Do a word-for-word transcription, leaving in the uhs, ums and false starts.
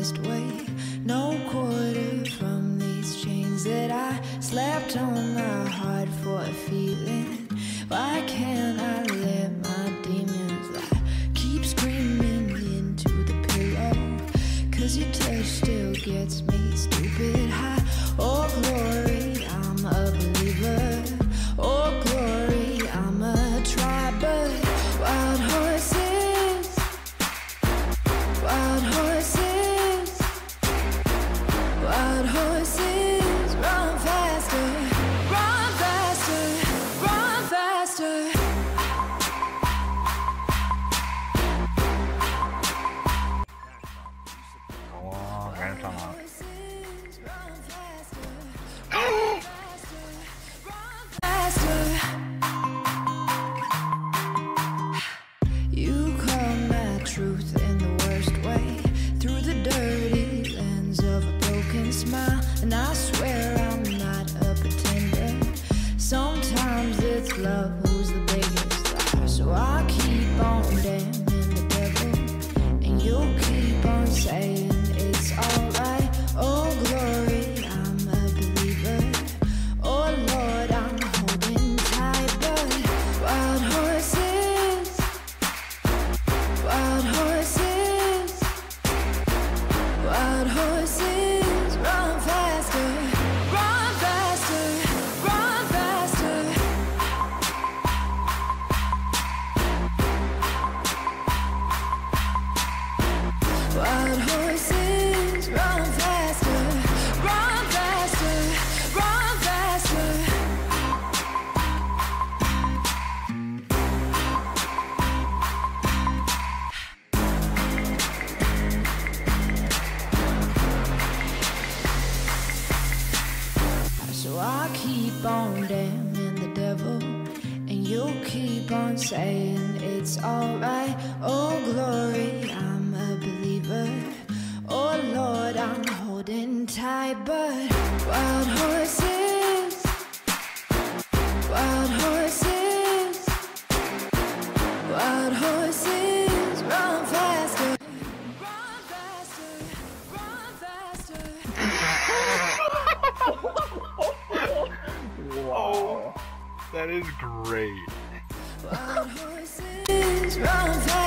best way. No quarter from these chains that I slapped on my heart for a feeling. Why can't I let my demons lie? Keep screaming into the pillow, 'cause your touch still gets me stupid high. Oh glory, I'm a believer. Oh glory, I'm a try, but wild horses, wild horses, wild horses, run faster, run faster, run faster. 와, 괜찮아. You call my truth in the worst way, through the dirty lens of a broken smile. And I swear I'm not a pretender. Sometimes it's love who's the biggest liar. So I keep on damning the devil, and you'll keep on saying it's alright. Oh glory, I'm a believer. Oh Lord, I'm holding tight, but wild horses, wild horses, wild horses, run faster, run faster, run faster. Wild horses, run faster, run faster, run faster. So I keep on damning the devil, and you'll keep on saying it's alright. Oh glory, I'm a believer. Oh Lord, I'm holding tight, but wild horses, wild horses, wild horses, run faster, run faster, run faster. Wow, that is great. Wild horses, run faster.